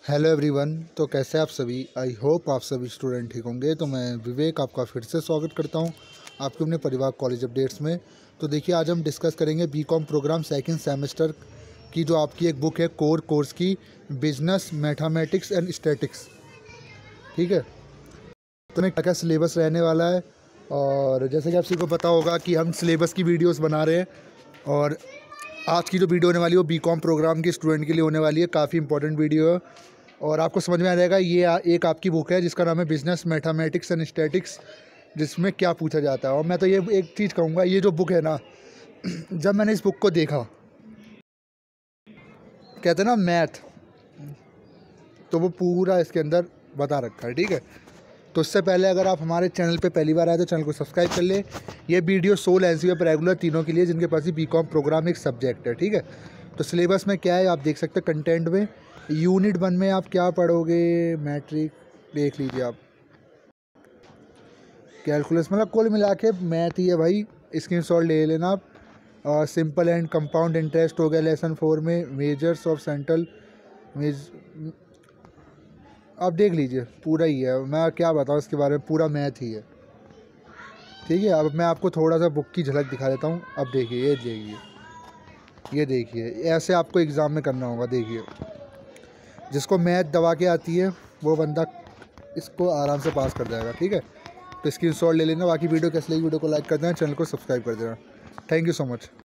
Hello everyone. तो कैसे आप सभी? आई होप आप सभी स्टूडेंट ठीक होंगे। तो मैं विवेक आपका फिर से स्वागत करता हूं आपके अपने परिवार कॉलेज अपडेट्स में। तो देखिए, आज हम डिस्कस करेंगे बीकॉम प्रोग्राम सेकंड सेमेस्टर की जो आपकी एक बुक है कोर कोर्स की, बिजनेस मैथमेटिक्स एंड स्टैटिक्स। ठीक है, तो क्या क्या सिलेबस रहने वाला है, और जैसे कि आप सभी को पता होगा कि हम सिलेबस की वीडियोज़ बना रहे हैं। और आज की जो वीडियो होने वाली है वो बीकॉम प्रोग्राम के स्टूडेंट के लिए होने वाली है। काफ़ी इंपॉर्टेंट वीडियो है और आपको समझ में आ जाएगा। ये एक आपकी बुक है जिसका नाम है बिजनेस मैथमेटिक्स एंड स्टैटिक्स, जिसमें क्या पूछा जाता है। और मैं तो ये एक चीज़ कहूँगा, ये जो बुक है ना, जब मैंने इस बुक को देखा, कहते हैं ना मैथ, तो वो पूरा इसके अंदर बता रखा है। ठीक है, तो इससे पहले अगर आप हमारे चैनल पे पहली बार आए तो चैनल को सब्सक्राइब कर ले। ये वीडियो सोल एनसीईआरटी पर रेगुलर तीनों के लिए जिनके पास ही बीकॉम प्रोग्राम एक सब्जेक्ट है। ठीक है, तो सिलेबस में क्या है आप देख सकते हैं। कंटेंट में यूनिट 1 में आप क्या पढ़ोगे, मैट्रिक देख लीजिए आप, कैलकुलस, मतलब कुल मिला के मैथ ही है भाई। स्क्रीनशॉट ले लेना आप। सिंपल एंड कंपाउंड इंटरेस्ट हो गया लेसन 4 में। मेजर्स ऑफ सेंट्रल आप देख लीजिए, पूरा ही है। मैं क्या बताऊँ इसके बारे में, पूरा मैथ ही है। ठीक है, अब मैं आपको थोड़ा सा बुक की झलक दिखा देता हूँ। अब देखिए, ये देखिए, ऐसे आपको एग्ज़ाम में करना होगा। देखिए, जिसको मैथ दबा के आती है वो बंदा इसको आराम से पास कर जाएगा। ठीक है, तो स्क्रीनशॉट ले लेना। बाकी वीडियो कैसे लगी, वीडियो को लाइक कर देना, चैनल को सब्सक्राइब कर देना। Thank you so much.